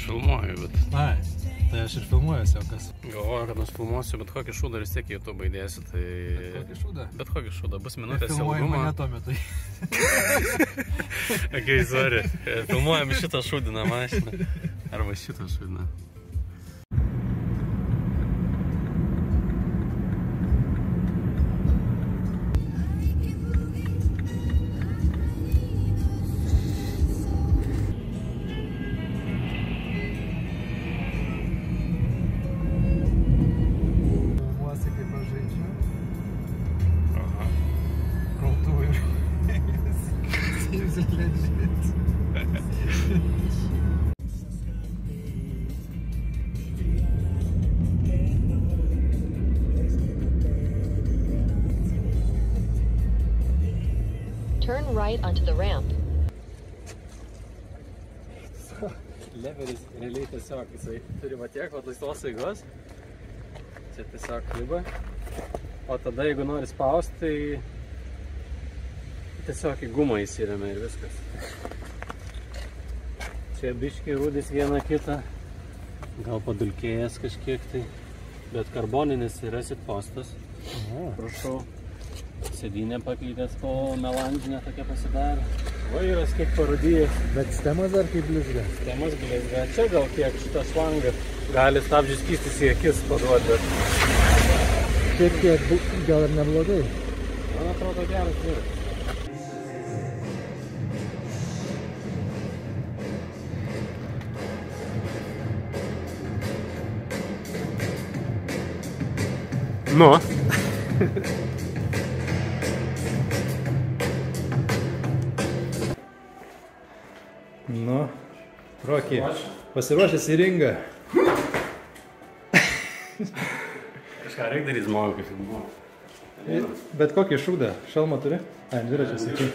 filmuoju, bet... Ai, tai aš ir filmuojuosi, o kas? Galvoju, kad nusfilmuosiu, bet kokį šūdą vis tiek YouTube įdėsiu, tai... Bet kokį šūdą? Bet kokį šūdą, bus minutės ilgumo. Filmuoju mane tuo metu. Okay, sorry. Filmuojam šitą šūdiną mašiną. Arba šitą šūdiną. Turn right onto the ramp. Leveris realiai tiesiog, jisai turi va tiek laisvos eigos. Čia tiesiog kliba. O tada, jeigu nori spausti, tai tiesiog į gumą įsiremia ir viskas. Čia biškiai rūdis vieną kitą. Gal padulkėjęs kažkiek tai. Bet karboninis yra sitpostas. Prašau. Sėdynė pakeitęs po melandinę tokia pasidarė. Vairas kiek parūdėjęs. Bet stemas dar kaip blizga? Stemas blizga. Čia gal kiek šitą šlangą gali stabdžius skystis į akis paduoti, bet... Šiek tiek gal ir neblogai. Man atrodo geras vyras. Nu. Nu, Roky, pasiruošęs į ringą. Kažką reikia daryti žmogų, kaip filmuoju. Bet kokį šūdą? Šalmą turi? Ai, dviračius sakai.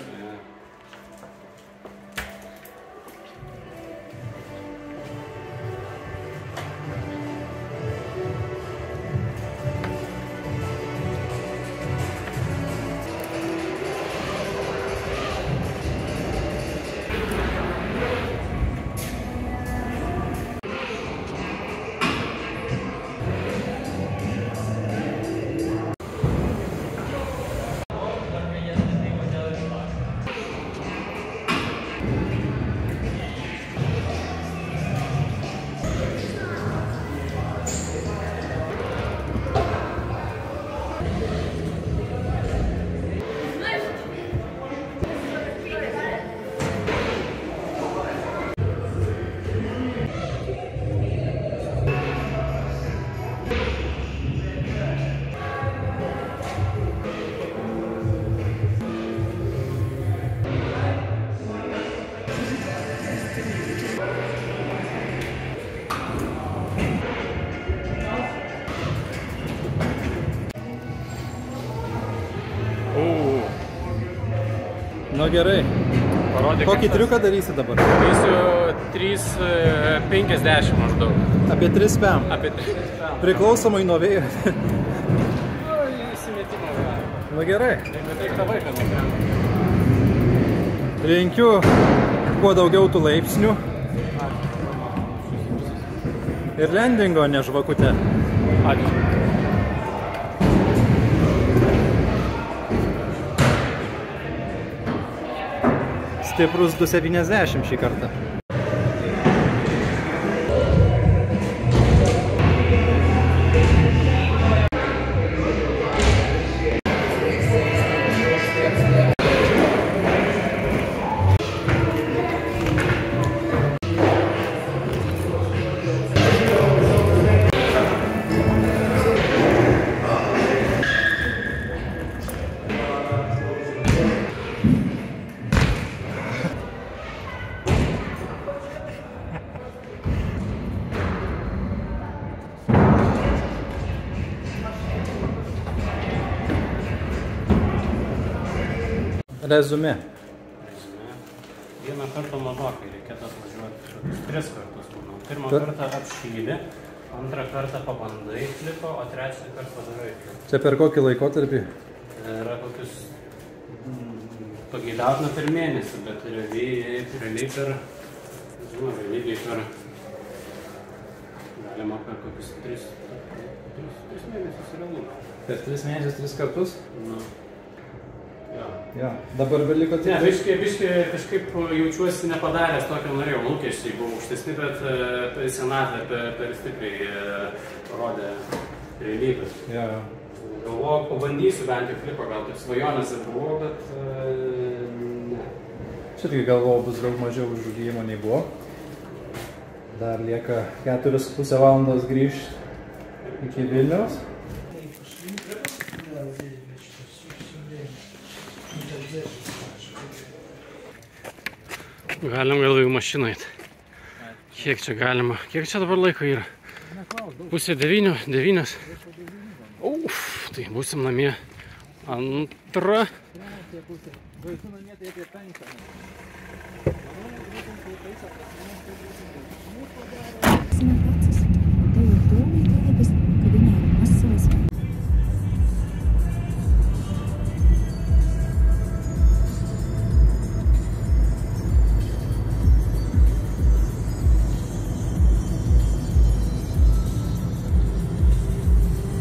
Nu gerai. Parodė, kokį triuką darysi dabar? Darysiu 3,50 maždaug. Apie 3 pėm. Apie 3 pėm. Priklausomai nuo vėjo. Įsimetimo vėjo. Nu gerai. Bet reik tą vaiką nukrenti. Linkiu kuo daugiau tų laipsnių. Ir landingo, ne žvakutė. Ačiū. Stiprus 270 šį kartą. Rezume. Vieną kartą mažokai reikėtų atvažiuoti. 3 kartus, manau. Pirmą kartą apšylį, antrą kartą pabandai flipą, o trečią kartą padarai flipą. Čia per kokį laikotarpį? Yra kokius pageidautina per mėnesį, bet realiai per apima per kokius 3 mėnesius realu. Per 3 mėnesius 3 kartus? Nu. Jo. Jo. Dabar beliko Ne, biškai kažkaip jaučiuosi nepadaręs tokio norėjau. Lūkesčiai buvo aukštesni, bet senatvė per stipriai rodė realybės. Jo. Galvoju, pabandysiu bent jau flipą, gal taip svajonėse buvo, bet ne. Čia tik galvojau, bus daug mažiau žudijimo nei buvo. Dar lieka 4,5 valandos grįžti iki Vilniaus. Galim gal į mašiną eiti. Kiek čia galima? Kiek čia dabar laiko yra? 8:30. Uf, tai būsim namie. Antra.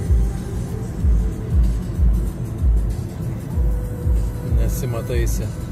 Nesimataisi.